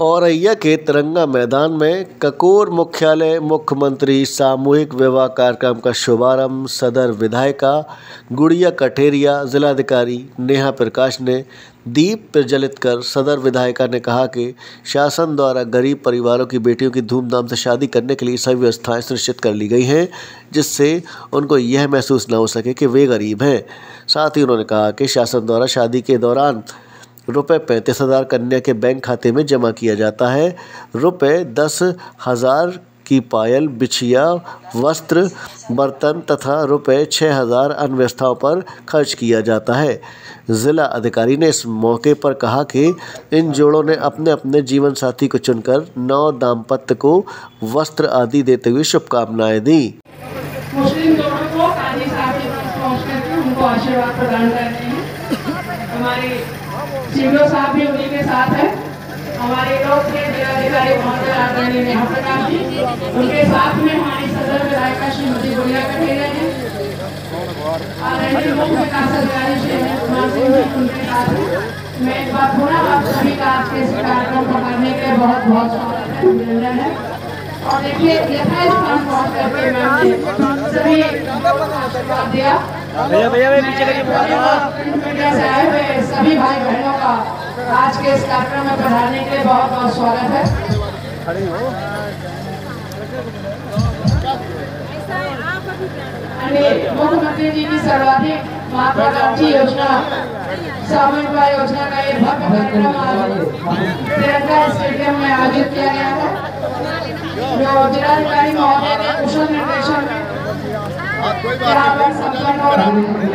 औरैया के तिरंगा मैदान में ककोर मुख्यालय मुख्यमंत्री सामूहिक विवाह कार्यक्रम का शुभारंभ सदर विधायिका गुड़िया कठेरिया जिलाधिकारी नेहा प्रकाश ने दीप प्रज्वलित कर। सदर विधायिका ने कहा कि शासन द्वारा गरीब परिवारों की बेटियों की धूमधाम से शादी करने के लिए सभी व्यवस्थाएं सुनिश्चित कर ली गई हैं, जिससे उनको यह महसूस न हो सके कि वे गरीब हैं। साथ ही उन्होंने कहा कि शासन द्वारा शादी के दौरान रुपये 35,000 कन्या के बैंक खाते में जमा किया जाता है। रुपये 10,000 की पायल, बिछिया, वस्त्र, बर्तन तथा रुपये 6,000 अन्य व्यवस्थाओं पर खर्च किया जाता है। जिला अधिकारी ने इस मौके पर कहा कि इन जोड़ों ने अपने अपने जीवन साथी को चुनकर नव दाम्पत्य को वस्त्र आदि देते हुए शुभकामनाएं दी। मुस्लिम जोड़ों को काजी साहब के पास पहुंच करके उनको आशीर्वाद प्रदान करते हैं। हमारे सिमलो साहब भी उन्हीं के साथ है। हमारे लोग के जिलाधिकारी महोदय आदरणीय नेहा प्रकाश जी, उनके साथ में हमारी सदर विधायिका श्रीमती गुड़िया कठेरिया जी, आदरणीय मुख्य विकास अधिकारी श्री कुमार सिंह जी, उनके साथ मैं एक बार पुनः आप सभी का आज के इस कार्यक्रम को करने के लिए बहुत बहुत स्वागत है, अभिनंदन है। और देखिए यथास्थान पहुंच करके मैंने सभी आशीर्वाद दिया। मीडिया से आए हुए सभी भाई बहनों का आज के इस कार्यक्रम में पधारने के लिए बहुत बहुत स्वागत है। मुख्यमंत्री जी की सर्वाधिक महत्वाकांक्षी योजना सामूहिक विवाह योजना का एक भव्य कार्यक्रम आज तिरंगा स्टेडियम में आयोजित किया गया है, जो जिलाधिकारी महोदय के कुशल निर्देशन में यहाँ पर संपन्न हो रहा है।